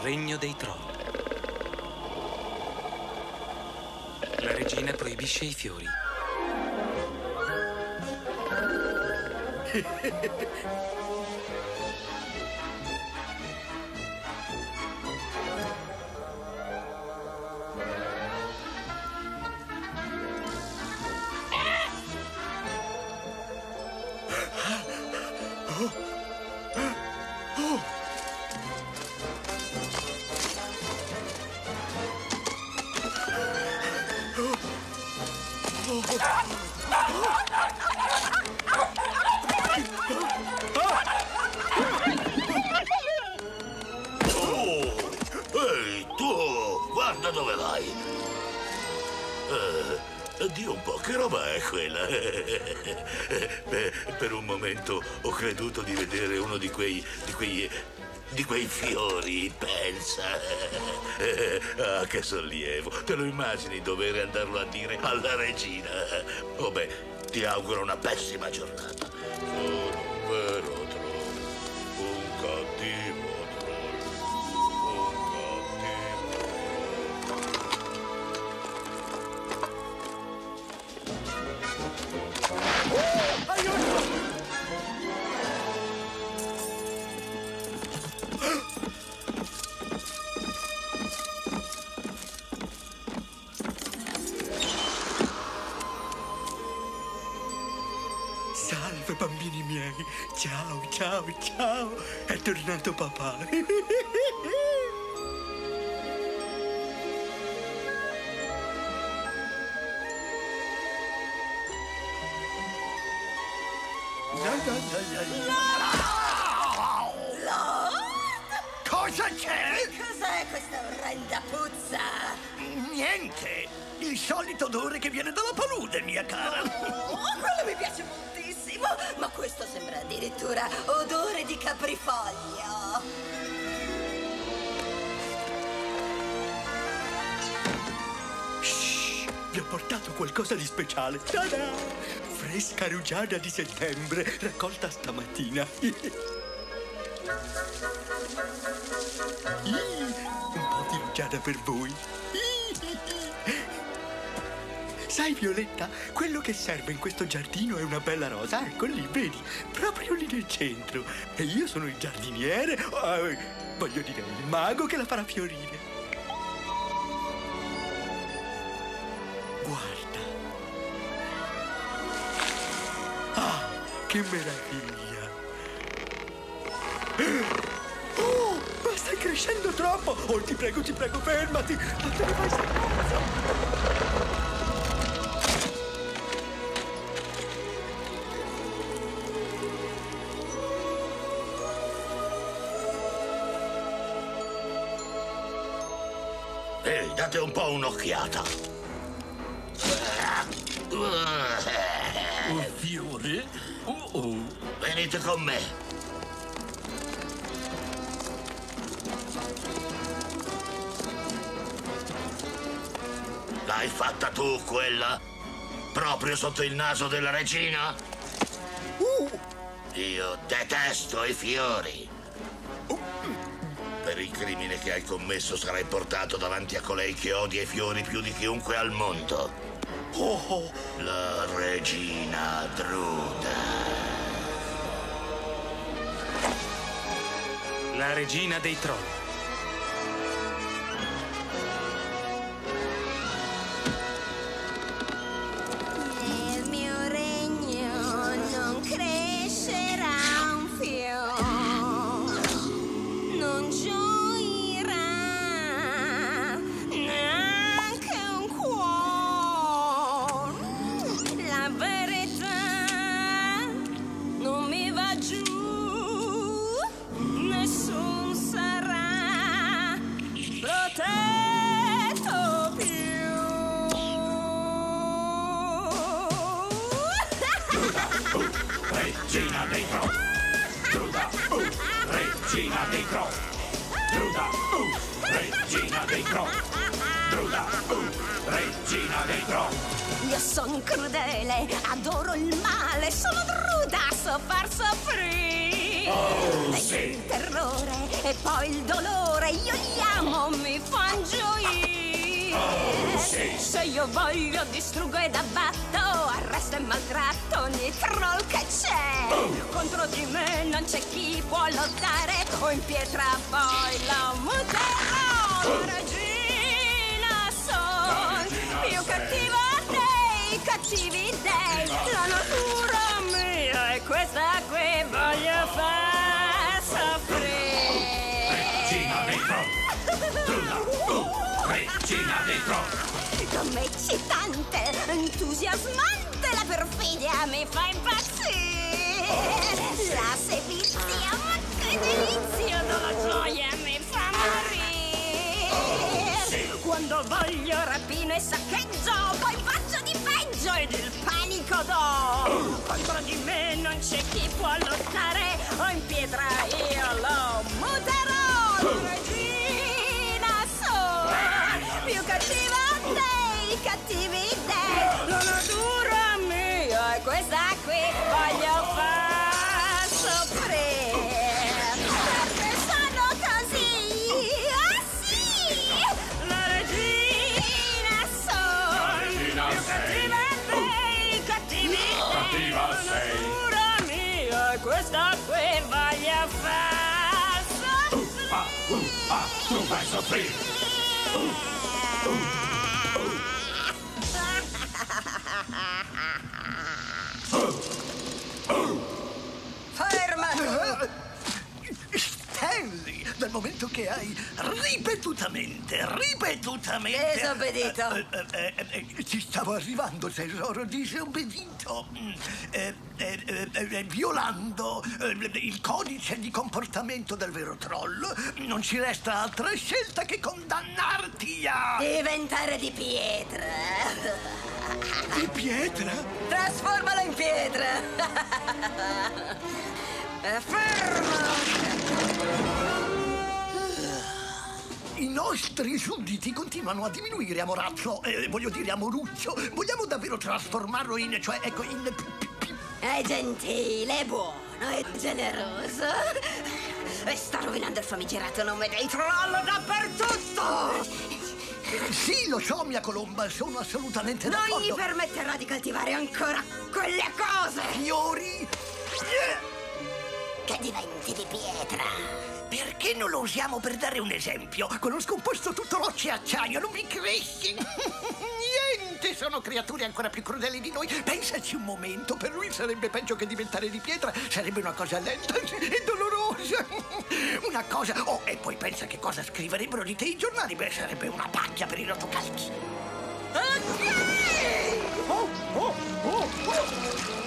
regno dei troll. La regina proibisce i fiori. Ehi, tu! Guarda dove vai! Dio un po', che roba è quella? Per un momento ho creduto di vedere uno di quei fiori, pensa. Ah, che sollievo. Te lo immagini dover andarlo a dire alla regina? Oh beh, ti auguro una pessima giornata. Sono un vero troll, un cattivo troll, un cattivo troll. Aiuto! Salve, bambini miei. Ciao, ciao, ciao. È tornato papà. Cosa c'è? Cos'è questa orrenda puzza? Niente! Il solito odore che viene dalla palude, mia cara! Oh, quello mi piace moltissimo! Ma questo sembra addirittura odore di caprifoglio! Shh, vi ho portato qualcosa di speciale. Ta-da! Fresca rugiada di settembre, raccolta stamattina. Un po' di rugiada per voi. Sai, Violetta, quello che serve in questo giardino è una bella rosa. Ecco lì, vedi? Proprio lì nel centro. E io sono il giardiniere, voglio dire, il mago che la farà fiorire. Guarda. Ah, che meraviglia. Oh, ma stai crescendo troppo. Oh, ti prego, fermati. Ma te ne vai senza. Ehi, date un po' un'occhiata. Un fiore? Venite con me. L'hai fatta tu, quella? Proprio sotto il naso della regina? Io detesto i fiori. Per il crimine che hai commesso sarai portato davanti a colei che odia i fiori più di chiunque al mondo. La regina Druda. La regina dei troll. Nel mio regno non crescerà un fiore, non gioirà neanche un cuore. La verità non mi va giù, nessun sarà protetto più. Regina dei troll! Druda! Regina dei troll! Druda! Regina dei troll! Druda! Regina dei troll! Io sono crudele, adoro il male, sono Druda, so far soffrire. Il terrore e poi il dolore, io li amo, mi fan gioire. Se io voglio distruggo ed abbatto, arresto e maltratto ogni troll che c'è. Contro di me non c'è chi può lottare, o in pietra poi la muterò. La regina son, più cattiva dei cattivi dei. La natura mia è questa qui, voglio far soffrire. Regina dei troll! Regina dei troll! Com'è eccitante, entusiasmante, la perfidia mi fa impazzire. La sevizia, ma che delizia, dalla gioia mi fa morire. Quando voglio rapino e saccheggio, poi faccio di peggio ed il panico do. Contro di me non c'è chi può lottare, o in pietra io lo muterò. Regina sono, più cattiva dei cattivi dei. La natura mia è questa qui, voglio far soffrire. Perché sono così, ah sì. La regina sono, più cattiva dei cattivi dei. La natura mia è questa qui, voglio far soffrire. Tu vai a soffrire! Fermati! Stanley, dal momento che hai ripetutamente... Disobbedito. Ci stavo arrivando, tesoro, disobbedito. Violando il codice di comportamento del vero troll, non ci resta altra scelta che condannarti a... Diventare di pietra. Di pietra? Trasformalo in pietra. Fermo! I nostri sudditi continuano a diminuire, amorazzo, voglio dire amoruccio. Vogliamo davvero trasformarlo in, cioè, ecco, in... È gentile, è buono, è generoso. E sta rovinando il famigerato nome dei troll dappertutto. Sì, lo so, mia colomba, sono assolutamente d'accordo. Non gli permetterò di coltivare ancora quelle cose Fiori? che diventi di pietra. Perché non lo usiamo per dare un esempio? Conosco un posto tutto rocce e acciaio, non mi cresce. Niente, sono creature ancora più crudeli di noi. Pensaci un momento, per lui sarebbe peggio che diventare di pietra. Sarebbe una cosa lenta e dolorosa. Una cosa... Oh, e poi pensa che cosa scriverebbero di te i giornali. Beh, sarebbe una pacchia per i rotocalchi. Ok! Oh, oh, oh, oh.